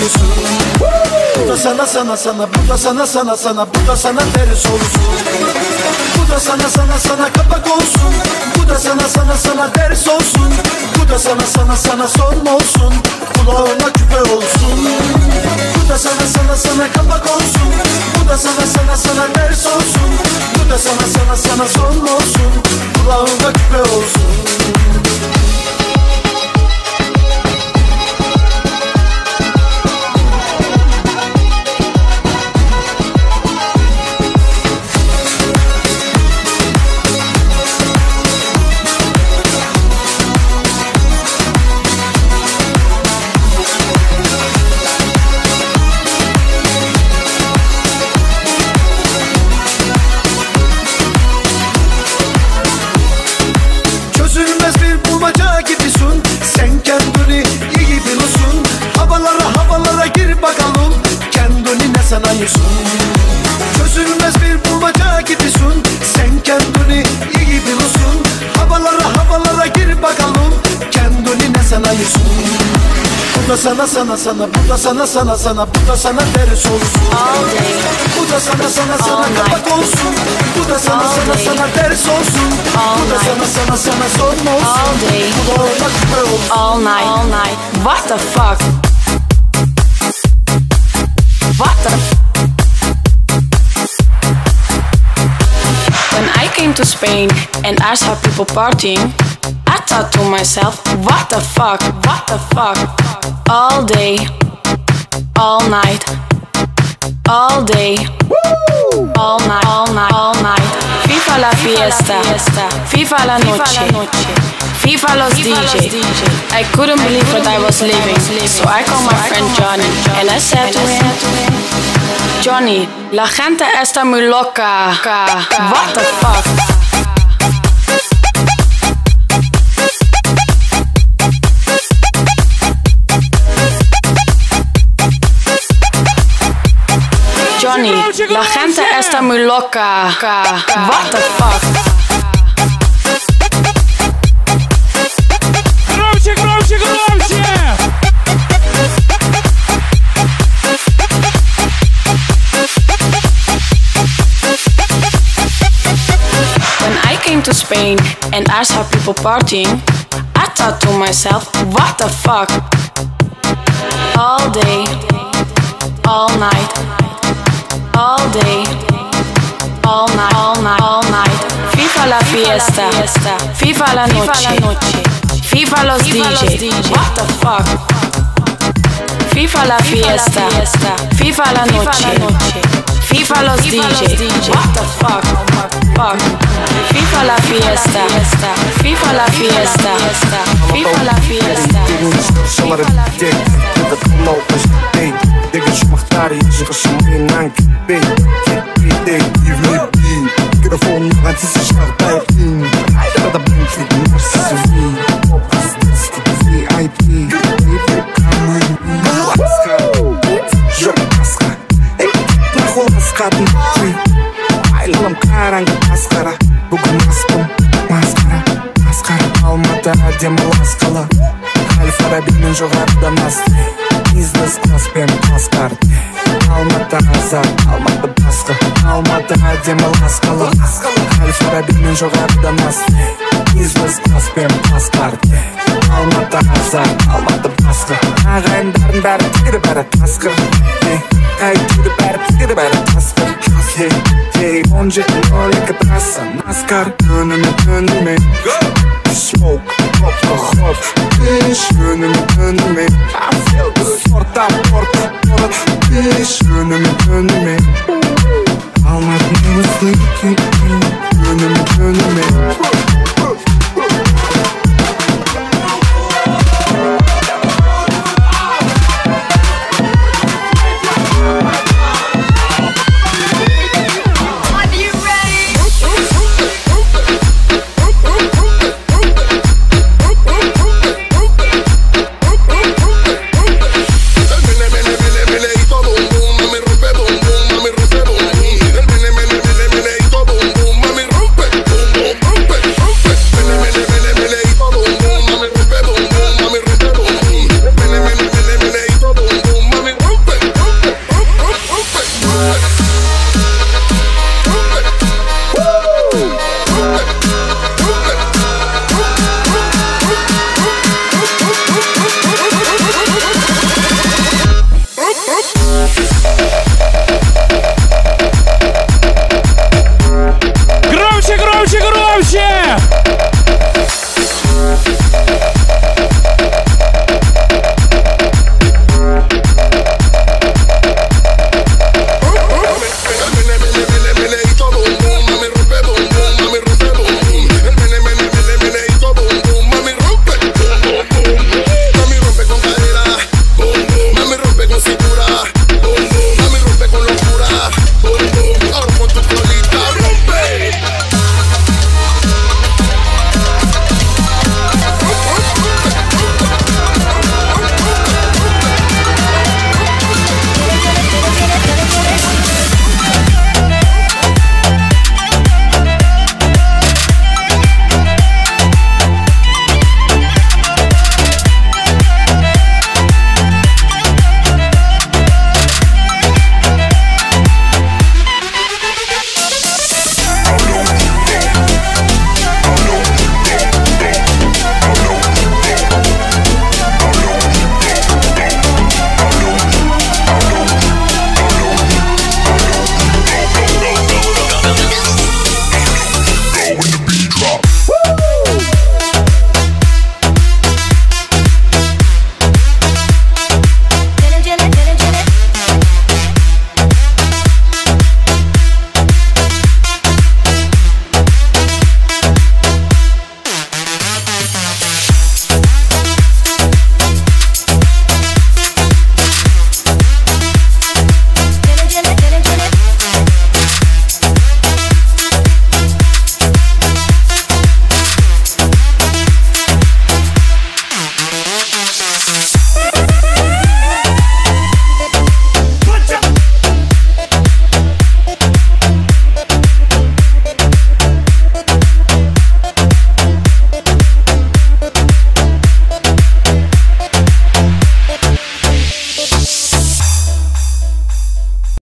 uyusun. Bu da sana sana sana, bu da sana sana sana, bu da sana ters olsun. Bu da sana sana sana kapak olsun. Bu da sana sana sana ders olsun. Bu da sana sana sana son olsun. Kulağına küpe olsun. Bu da sana sana sana kapak olsun. Bu da sana sana sana ders olsun. Bu da sana sana sana son olsun. Kulağına küpe olsun. Çözülmez bir bulmaca gibisin. Sen kendini iyi biliyorsun. Havalara gir bakalım. Kendini ne sanıyorsun? Bu da sana sana sana, bu da sana sana sana, bu da sana ders olsun. Bu da sana sana sana kapak olsun. Bu da sana sana sana ders olsun. Bu da sana sana sana son olsun. Bu da olmak küpe olsun. All night. What the fuck? What the When I came to Spain and I saw people partying, I thought to myself, what the fuck, what the fuck? All day, all night, all day, all night, all night, all night. FIFA la fiesta, FIFA la noche, FIFA los DJ. I couldn't believe what I was living, so I called my friend Johnny and I said to him, Johnny, la gente está muy loca. What the fuck? Johnny, la gente está muy loca. What the fuck? Громче! When I came to Spain and I saw people partying, I thought to myself, what the fuck? All day, all night, all day, all night, all night, all night. FIFA la fiesta, FIFA la noche, FIFA los DJ. What the fuck? FIFA la fiesta, FIFA la noche, FIFA los DJ. What the fuck? FIFA la fiesta, FIFA la fiesta, FIFA la fiesta. Aylanım karanlık maskara. Bugün maskara. Almada adem laskala. Alfabenin жоғарыдан асты. Business class пен class card. Almada azar, Almada басқа. Almada adem laskala. Alfabenin жоғарыдан асты. Business class пен class card. Almada azar, Almada басқа. Ағайындардың бәрі тігірі бәрі тасқыр. Тігірі бәрі тасқыр. Hey, 17.02 трасса, NASCAR, önüme Smoke, hop, iş önüme I feel this, orta, iş önüme Almadın ıslık, önüme